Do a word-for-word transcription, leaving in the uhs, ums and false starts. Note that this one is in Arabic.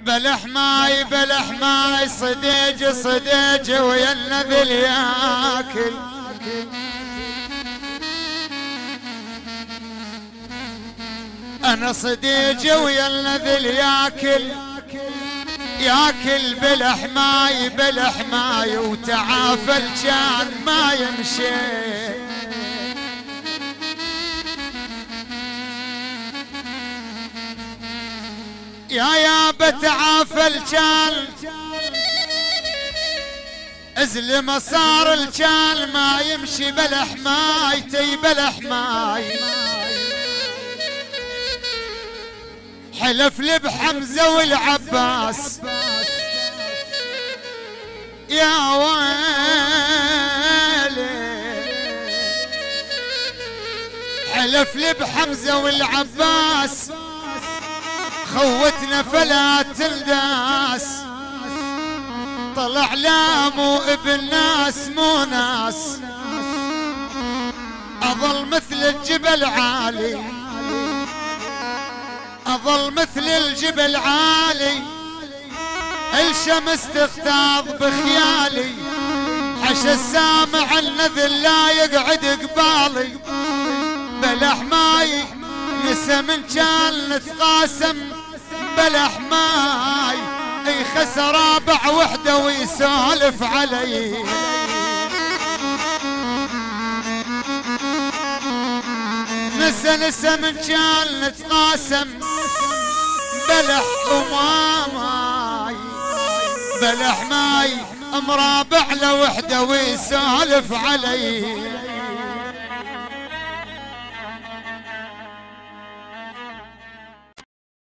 بلح ماي بلح ماي صديج صديج ويا النذل ياكل. انا صديج ويا النذل ياكل ياكل بلح ماي بلح ماي وتعافل كان ما يمشي. يا يا بتعافل كان ازل صار الكان ما يمشي بلح ماي تي بلح ماي. حلف لي بحمزة والعباس يا ويلي، حلف لي بحمزة والعباس خوتنا فلا تلداس. طلع لا مو ابن ناس مو ناس، اظل مثل الجبل عالي اظل مثل الجبل عالي. الشمس تغتاظ بخيالي حش السامع النذل لا يقعد قبالي. بلح ماي نسى من كان نتقاسم بلح ماي اي خسر رابع وحده ويسولف علي. نسى نسى من كان نتقاسم بلح وما ماي. بلح ماي مرابع له وحده ويسولف علي.